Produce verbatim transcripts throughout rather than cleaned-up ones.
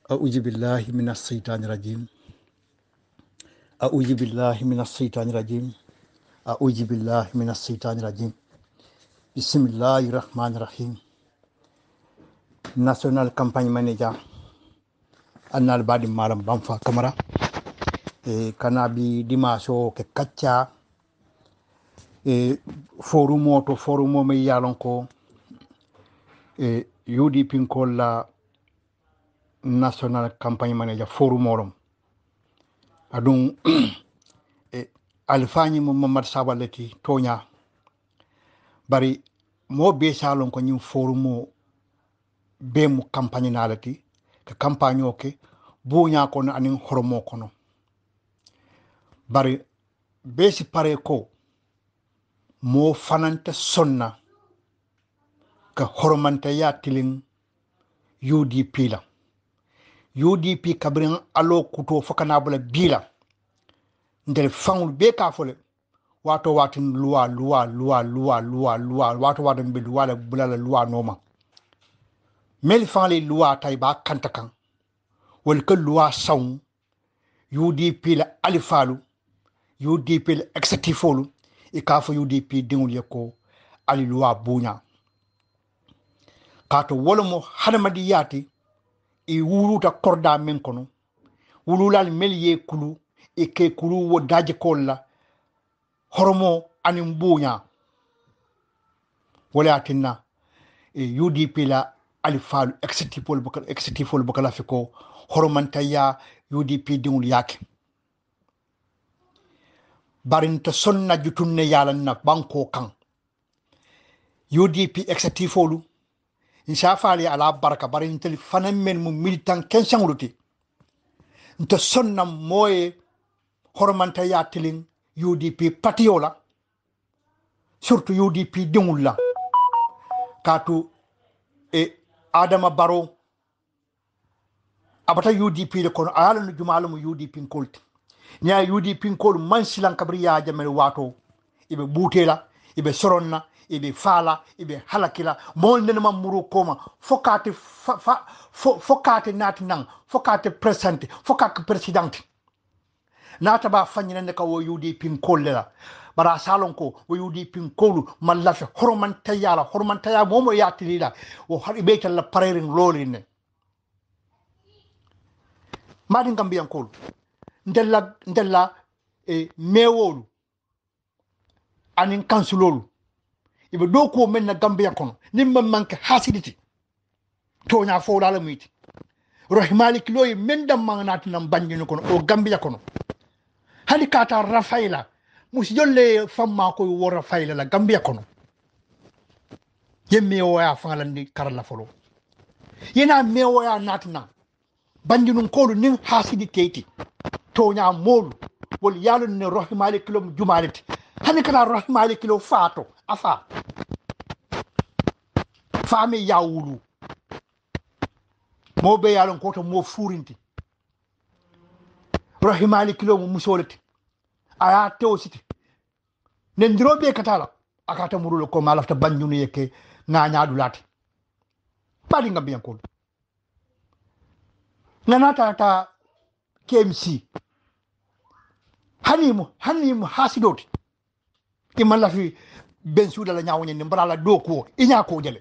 أعوذ بالله من الشيطان الرجيم أعوذ بالله من الشيطان الرجيم أعوذ بالله من الشيطان الرجيم بسم الله الرحمن الرحيم National Campaign Manager annal badi malam Bamfa Camara e kana bi dimaso ke kacca e forum to forum me yalon ko e U D P ko la National Campaign Manager forum orom adun e alfani Muhammad Sabalati tonya bari mo be salon ko nyim forum be mu campagne nalati ka campagne oke buña kono anin hormo kono bari be si pare ko mo fanante sonna ka hormante ya tilin U D P la U D P kabrin alo kuto fakana bula bila ndel fangul be ka fole wato watin loi loi loi loi loi loi wato watin be loi la bula la loi noma mel fangli loi tay ba kantakan wal ka loi saw U D P la alifalu U D P la executifolu e ka fo U D P dingul yeko ali loi buña kato wolomo hadamadi yati e wuluta korda men kono wululal melye kulu e ke kulu wo daje kolla horomo anim buña wala tinna e U D P la alifalu executifolu bokal executifolu bokala fiko horomantaya U D P dingul yake barinta sonna jutunne yalan na banko kan U D P executifolu insafali ala baraka barintel fanan men mu militant kensan ruti nta sonna moye hormanta ya tilin U D P patiola surtout U D P dingulla katu e Adama Barrow abata U D P le kono ala no jumalu mu U D P kolti nya U D P kol man silan kabriya jamel wato ibe butela ibe soronna ibe fala ibe halakila mol nen ma muru koma fokate fa, fa, fo, fokate nati nang fokate presente fokate president nata ba fanyina ne ka wo U D P kolla bara salon ko wo U D P kolu mallafe horman tayala horman taya momo yatilila wo haribe talla parerin loline madi Gambian kolu ndella ndella e mewolu anin kansulolu ibe do ko men na Gambia kono nimma manke hasiditi tonya fo la miti rahimalik loy men dam manati nam banjinu kono o Gambia kono hali kata rafaila mus jolle famma ko wo rafaila la Gambia kono yemme o ya falandi karala folo yena mewo ya natna banjinu ko nin hasiditi tonya molu wol yalon ne rahimalik lo jumaliti hani kana rahimalik lo fato afa fami yawulu mo be yalon ko to mo furinti rahimali kilo mo musolati aya tewsiti nen dirobe katala akata murulo ko malafta banjunu yeke nganya dulati badi Gambian ko nanata ta K M C hanimu hanimu hasidoti imalla fi ben suuda la nyaawo nyen mbrala do ko inya ko jele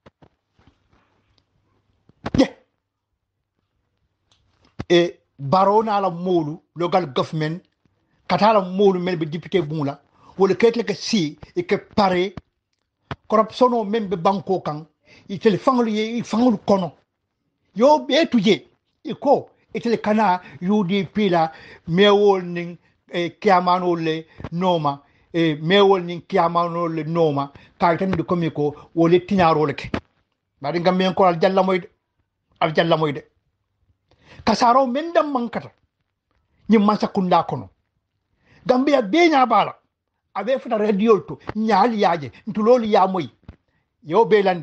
e Barrow na la molu local government katala molu mel be député bungla wala 𝒘𝒄𝒄𝒏 si e ke pare corruption o membe banko kan e tele fanglu e fanglu kono yo be tuje e ko e tele kana U D P la mewol ning e kiamano le noma e mewol ning kiamano le noma kay tan de komiko wole tiñaro leke badi Gambian ko al jalla moyde al jalla moyde kasaro men dam mankata ni mansa kunda kono Gambia be nya bala abe futa radio to nyaali yaaje ntulolu ya moy yo be landi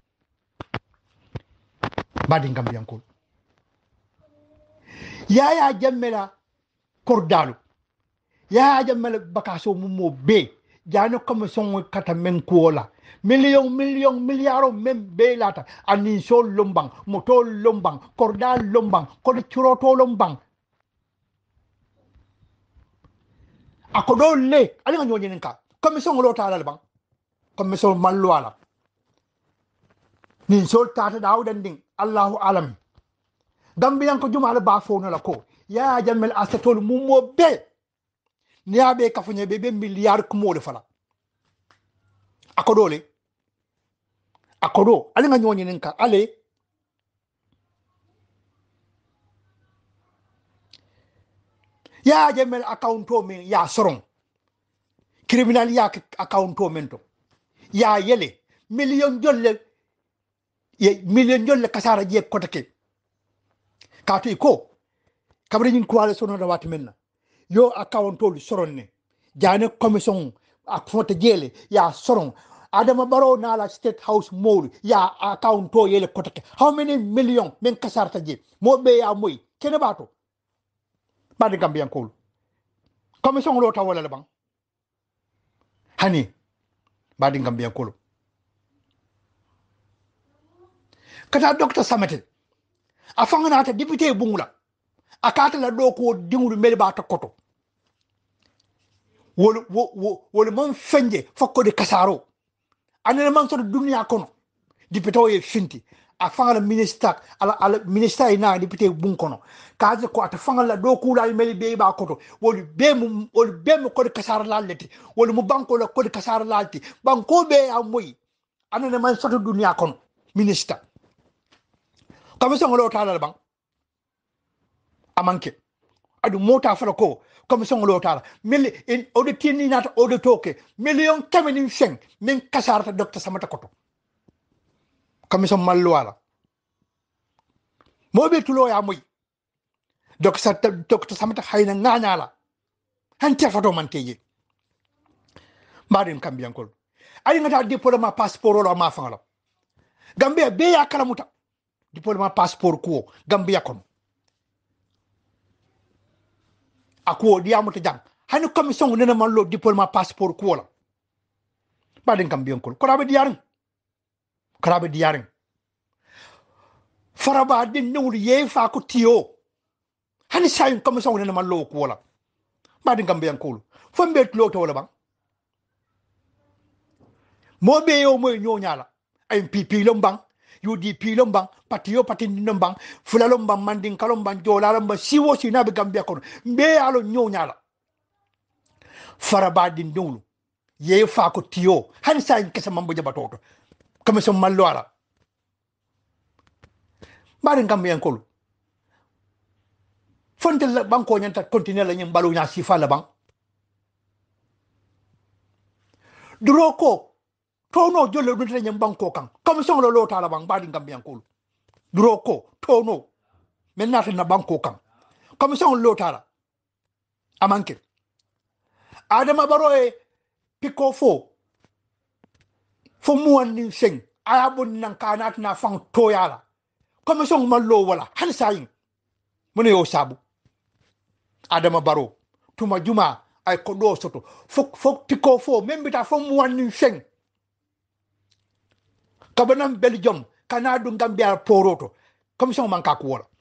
badi Gambian ko ya ya jammela kordalu ya ya jammela bakaso mummo be jano comme son kata men ko la million million milliaro mem be lata anin sol lombang moto lombang korda lombang kod churoto lombang akodo le ali nga nyonyen ka commission lo tala bang commission mallo ala nin sol tata dawden ding Allahu alam Gambian ko juma ala ba fo no la ko ya jamel astatol mumo be niabe kafunye be be milliard ko mo le fala akodo le akodo ali nga nyonyen ka ale ya jamel accounto min ya soron criminal ya accounto men to ya yele million jolle ye million jolle kasara je kotake kato ko kabri nyin ko ala sono da wat menna yo accounto lu soron ne jane commission ak fonte jele ya soron Adama Barrow na la state house mode ya accounto yele kotake how many million men kasarta je mo be ya moy kene bato badi Gambian ko commission lo ta wala bang hani badi Gambian ko kata docteur Samate afanga ata député bungula akata la do ko dingulu mel ba ta koto wol wol wol mon fenje fakko de kasaro anene man so dunya kono député o e finti afanga la ministre ala ala ministre ina député bun kono kaje ko ata fanga la do ko la mel be ba koto wol be mu wol be mu ko de kasara la leti wol mu banko la ko de kasara la leti banko be ya moy anene man so dunya kono ministre commission lo tala bang amanke adu mota fala ko commission lo tala mil in audit ni nata audit toke million kamini seng min kasarta docteur Samata koto commission mallo wala mo be tulo ya moy docteur docteur Samata hayna nganyala hante fato man teje mbadim kambiyan kol ay ngata diploma passeport lo ma fangala Gambia be ya kalamuta diploma passeport ko Gambia kono ako diamuta jang hani commission nena man lo diploma passeport ko la baden Gambia ko ko rabe diaring ko rabe diaring faraba din newul ye fa ko tio hani say commission nena man lo ko la baden Gambia ko fo mbet lo to wala bang mo be yo moy nyonyala ay P P lombang U D P lombang patio patini lombang fula lombang manding kalombang jola lombang siwo sina be Gambia kono mbe alo nyonyala farabadin dulu ye fa ko tio han sa kessa mambo jabatoto comme so mallo ala bari Gambia kono fonte la banko nyanta continuer la nyim balu nya sifa la bang droko tono jolle dun tanya banko kan commission lo lo tala bang badi Gambian ko droko tono menata na banko kan commission lo tala amanke Adama Barrow e piko fo fo muani sing ayabun nan kanat na fang toyala commission mallo wala han sayin mune yo sabu Adama Barrow tuma juma ay ko do soto fok fok piko fo membita fo muani sing kabanam Belgium Canada Gambia poroto commission manka ko wala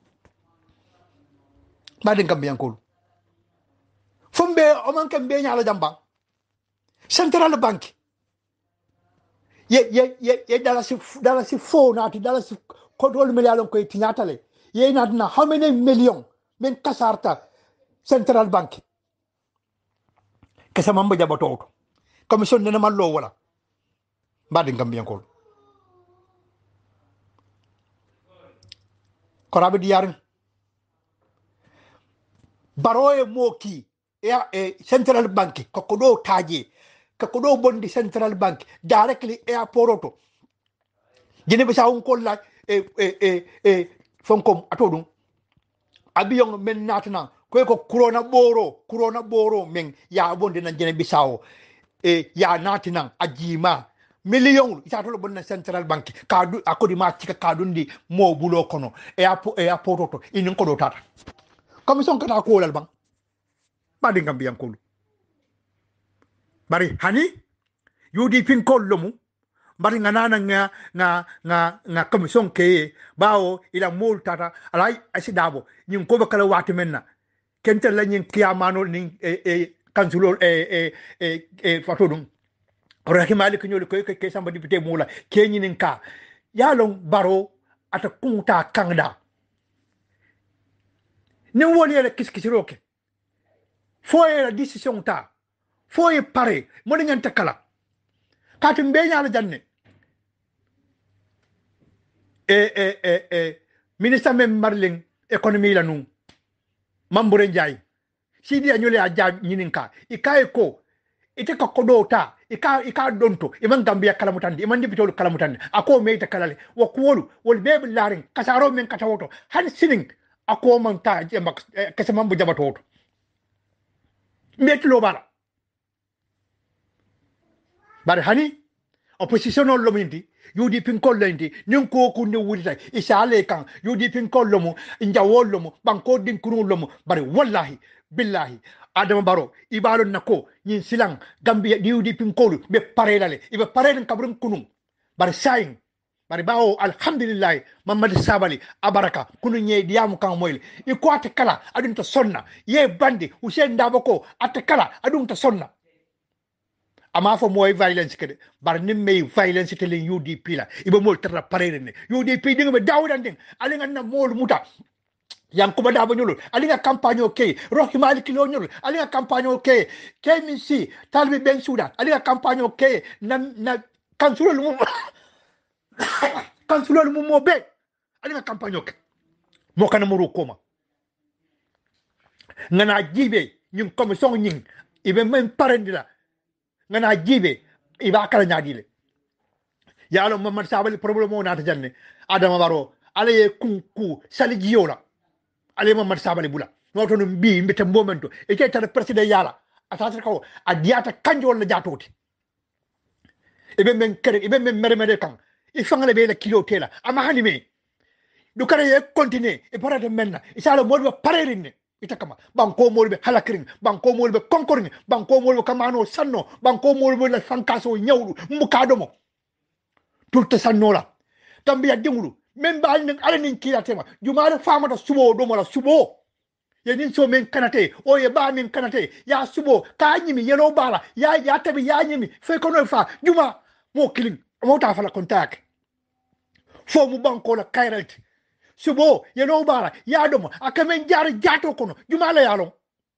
baden Gambian ko fombe o manka be nyala jamba central bank ye ye ye ye dala si dala si fo nati dala si control million ko tinyatale ye natna how many million men kasarta central bank kesa mamba jabato commission nena mallo wala baden Gambian ko korabe diyarin Barrow moki ya e central bank ko ko do taje ko do bondi central bank directly airport to jene be sawon ko la e e e fonkom atodum abiyon men natna ko ko corona boro corona boro men ya bondi na jene be sawo e ya natina ajima million ita to bonna central bank kadu akodi ma tika kadundi mo bulo kono e apo e apo to inin ko do tata commission kata ko lal bang badi Gambian ko bari hani yudi fin kollomu bari nganana nga nga nga nga commission ke bawo ila mol tata alay asidabo nyin ko bakala wati menna kenta la nyin kiyamano ni e e kansulo e e e e fatodum rahimali ko nyol ko ke samba député mula ke nyin ka yalon baro ata kunta kangda ne woni la kiskisiroke foye la décision ta foye pare mo nganta kala katum be nyaala janne e e e e ministre men marling économie la nu mambure njay sidi anyole aja nyininka ikaye ko ite ka kodota ika ika donto iman gambia kalamutande iman dibitol kalamutande ako meita kalale wa kuwolu wol bebe laring kasaro men katawoto han sinin ako man ta jamba kese mambu jabatoto metlo bara bar hani opposition on lominti yudi pin kollendi nin ko ko ne wulita isale kan yudi pin kollomo njawol lomo banko din kunu lomo bari wallahi billahi adama baro ibalo nako yin silang gambia yudi pin kolu be parelale ibe parelen kabrum kunu bari sayin bari bawo alhamdulillah mamad sabali abaraka kunu nye diamu kan moyle iko atakala adun to sonna ye bandi usen ndabako atakala adun to sonna ama fo moy violence kede bar nim may violence tele U D P la ibe mol tara parere ne U D P dinga be dawdan den ali nga na mol muta yang ko bada banyul ali nga campagne okay roki malik lo nyul ali nga campagne okay K M C talbi ben soudan ali nga campagne okay na na kansulo lu kansulo lu mo be ali nga campagne okay mo kana muru koma ngana jibe nyum commission nying ibe men parendila ngana jibe iba kala nyaadile yalo mamad sabali problème o nata janne adama baro alaye kunku saligiola ale mamad sabali bula noto no mbi mbete momento e ke tan president yala atata ko adiata kanjo wala jatoti ibe men kere ibe men mere mere kan e fangale be la kilo tela ama hani me du kare e continue e parade menna isalo modbe parerin itakama banko molbe halakring banko molbe konkoring banko molbe kamano sanno banko molbe la sankaso nyawdu mukadomo tulte sannola tambiya dingulu men baal nen ala nin kila tema jumaale famata subo do mala subo ye nin so men kanate o ye ba men kanate ya subo ka nyimi yelo bala ya ya tabi ya nyimi fe ko no fa juma mo kilin mo ta fala contact fo mu banko la kairalt subo yelo bala ya domo akamen jaar jaato kono jumaale yalo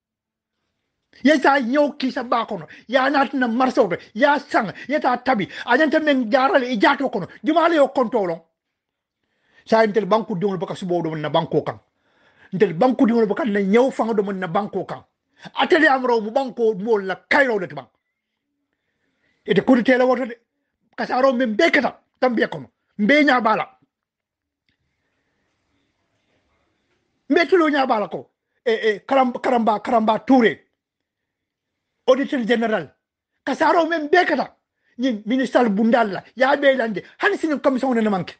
yesa nyow kisa ba kono ya natna marso ya sang yeta tabi ajanta men jaaral e jaato kono jumaale yo kontolo sa intel banku dingol baka subo do na banko kan intel banku dingol baka na nyow fanga do na banko kan ateli amro mu banko mo la kayro de bank ete ko tele woto de kasaro men bekata tambe kono mbenya bala metulo nya bala ko e e karamba karamba karamba touré auditeur général kasaro men bekata ni ministre bundalla ya be lande hani sin commission na manke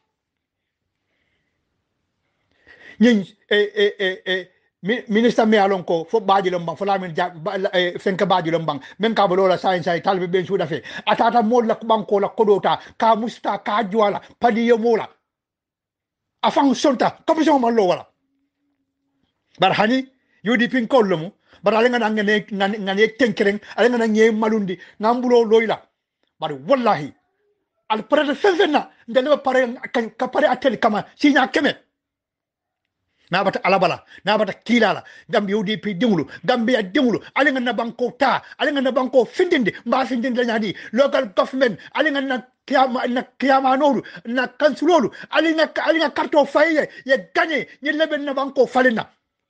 ni e e e e ministre me alon ko fo baadi lombang fo lamin ja fenka baadi lombang men ka bolola sain sai talbe ben suda fe atata mol la banko la kodota ka musta ka jwala padi yo mola afan sonta commission man lo wala bar hani yudi pin kollomu bar alenga ngane ngane tenkereng alenga ngane malundi ngambulo loila bar wallahi al prede fenfenna ndele pare ka pare atel kama sinya keme nabata alabala nabata kilala Gambia U D P dingulu Gambia dingulu alenga na banko ta alenga na banko findinde mba findinde nyadi local government alenga na kiyama na kiyama noru na kansulolu alenga alenga karto faye ye gagné ni leben na banko falena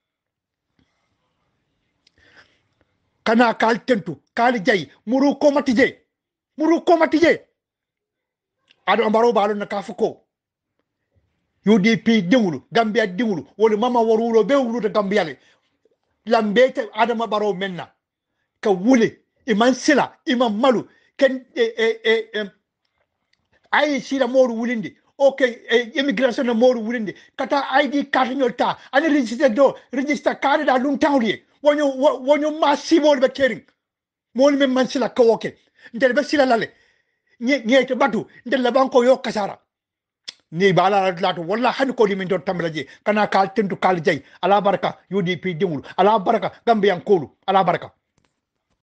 kana kal tentu kal jay muru ko matije muru ko matije ado ambaro balo na kafuko U D P dingulu Gambia dingulu wala mama warulo be wulu de Gambia le lambete adama baro menna ka wule iman sila iman malu ken e e e ay sila modu wulindi okay immigration na modu wulindi kata I D card nyolta ani register do register card da lung tawli wonyo wonyo massive be kering mon men man sila ka woke ndel be sila lale nye nye te batu ndella banko yo kasara ni bala lato walla han ko limin dot tambalaje kana kal tentu kal jay ala baraka U D P dingul ala baraka Gambian kolu ala baraka